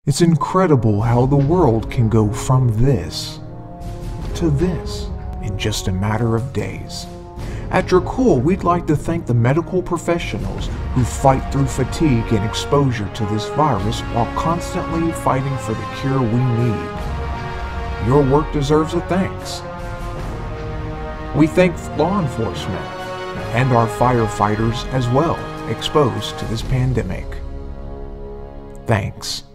It's incredible how the world can go from this to this in just a matter of days. At Dracul, we'd like to thank the medical professionals who fight through fatigue and exposure to this virus while constantly fighting for the cure we need. Your work deserves a thanks. We thank law enforcement and our firefighters as well, exposed to this pandemic. Thanks.